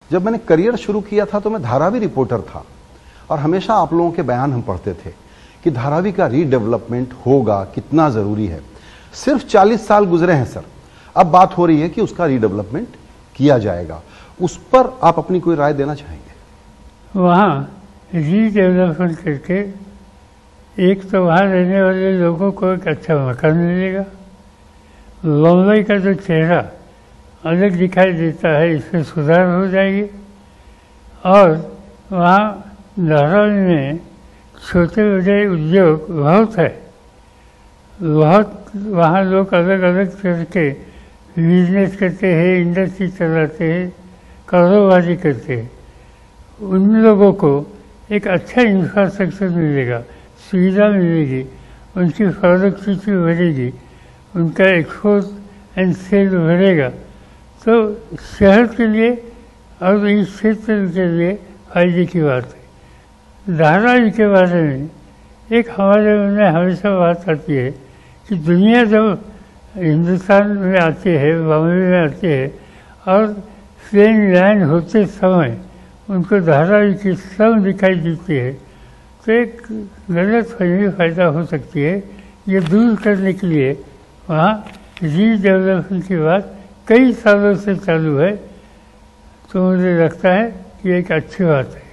जब मैंने करियर शुरू किया था तो मैं धारावी रिपोर्टर था और हमेशा आप लोगों के बयान हम पढ़ते थे कि धारावी का रीडेवलपमेंट होगा, कितना जरूरी है। सिर्फ 40 साल गुजरे हैं सर, अब बात हो रही है कि उसका रीडेवलपमेंट किया जाएगा। उस पर आप अपनी कोई राय देना चाहेंगे? वहाँ रीडेवलपमेंट करके एक तो वहाँ रहने वाले लोगों को एक अच्छा मकान मिलेगा, बम्बई का जो चेहरा अलग दिखाई देता है इसमें सुधार हो जाएगी, और वहाँ धारावी में छोटे बड़े उद्योग बहुत है, बहुत वहाँ लोग अलग अलग तरह के बिजनेस करते हैं, इंडस्ट्री चलाते हैं, कारोबारी करते हैं। उन लोगों को एक अच्छा इंफ्रास्ट्रक्चर मिलेगा, सुविधा मिलेगी, उनकी प्रोडक्टिविटी बढ़ेगी, उनका एक्सपोर्ट एंड सेल बढ़ेगा, तो शहर के लिए और इस क्षेत्र के लिए फायदे की बात है। धारावी के बारे में एक हमारे मन में हमेशा बात आती है कि दुनिया जब हिंदुस्तान में आती है, बॉम्बे में आती है, और प्लेन लैंड होते समय उनको धारावी की सब दिखाई देती है, तो एक गलत फहमी पैदा हो सकती है। ये दूर करने के लिए वहाँ रीडेवलपमेंट की बात कई सालों से चालू है, तो मुझे लगता है कि एक अच्छी बात है।